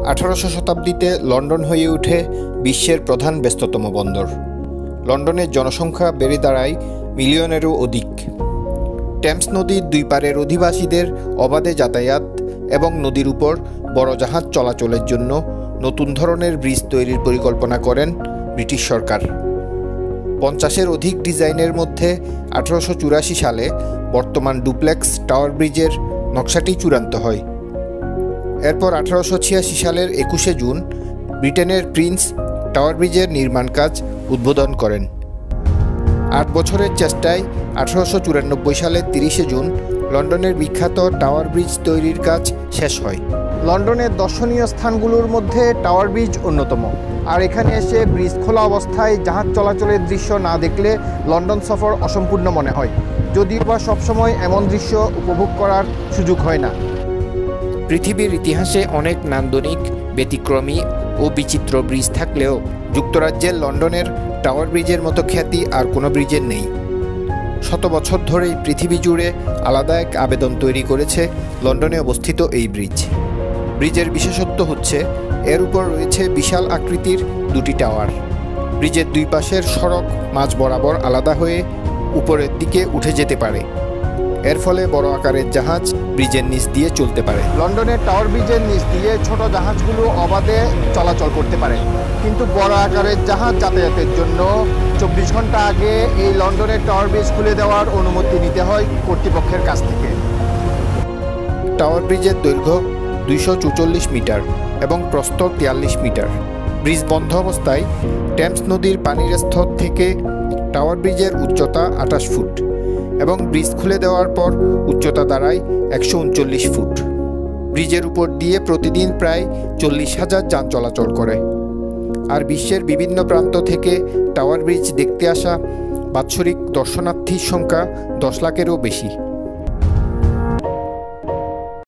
18শো শতাব্দীতে লন্ডন হয়ে ওঠে বিশ্বের প্রধান ব্যস্ততম বন্দর। লন্ডনের জনসংখ্যা বেড়ে দাঁড়ায় মিলিয়নেরও অধিক। টেমস নদীর দুই পারের অধিবাসীদের অবাধে যাতায়াত এবং নদীর উপর বড় জাহাজ চলাচলের জন্য নতুন ধরনের ব্রিজ তৈরির পরিকল্পনা করেন ব্রিটিশ সরকার। 50-এর অধিক ডিজাইনের মধ্যে 1884 সালে বর্তমান ডুপ্লেক্স টাওয়ার ব্রিজের নকশাটি চূড়ান্ত হয়। এরপর 1886 সালের 21শে জুন ব্রিটেনের প্রিন্স টাওয়ার ব্রিজের নির্মাণ কাজ উদ্বোধন করেন। 8 বছরের চেষ্টায় 1894 সালের 30শে জুন লন্ডনের বিখ্যাত টাওয়ার ব্রিজ তৈরির কাজ শেষ হয়। লন্ডনের দর্শনীয় স্থানগুলোর মধ্যে টাওয়ার ব্রিজ অন্যতম। আর এখানে এসে ব্রিজ খোলা অবস্থায় জাহাজ চলাচলের দৃশ্য না দেখলে লন্ডন সফর অসম্পূর্ণ মনে হয়, যদিও বা সবসময় এমন দৃশ্য উপভোগ করার সুযোগ হয় না। পৃথিবীর ইতিহাসে অনেক নান্দনিক, ব্যতিক্রমী ও বিচিত্র ব্রিজ থাকলেও যুক্তরাজ্যের লন্ডনের টাওয়ার ব্রিজের মতো খ্যাতি আর কোনো ব্রিজের নেই। শত বছর ধরেই পৃথিবী জুড়ে আলাদা এক আবেদন তৈরি করেছে লন্ডনে অবস্থিত এই ব্রিজ। ব্রিজের বিশেষত্ব হচ্ছে এর উপর রয়েছে বিশাল আকৃতির দুটি টাওয়ার। ব্রিজের দুই পাশের সড়ক মাঝ বরাবর আলাদা হয়ে উপরের দিকে উঠে যেতে পারে। এর ফলে বড় আকারের জাহাজ ব্রিজের নিচ দিয়ে চলতে পারে। লন্ডনের টাওয়ার ব্রিজের নিচ দিয়ে ছোট জাহাজগুলো অবাধে চলাচল করতে পারে, কিন্তু বড় আকারের জাহাজ যাতায়াতের জন্য 24 ঘন্টা আগে এই লন্ডনের টাওয়ার ব্রিজ খুলে দেওয়ার অনুমতি নিতে হয় কর্তৃপক্ষের কাছ থেকে। টাওয়ার ব্রিজের দৈর্ঘ্য 244 মিটার এবং প্রস্থ 43 মিটার। ব্রিজ বন্ধ অবস্থায় টেমস নদীর পানির স্তর থেকে টাওয়ার ব্রিজের উচ্চতা 28 ফুট এবং ব্রিজ খুলে দেওয়ার পর উচ্চতা দাঁড়ায় 139 ফুট। ব্রিজের উপর দিয়ে প্রতিদিন প্রায় 40,000 যান চলাচল করে। আর বিশ্বের বিভিন্ন প্রান্ত থেকে টাওয়ার ব্রিজ দেখতে আসা বাৎসরিক দর্শনার্থীর সংখ্যা 10 লাখেরও বেশি।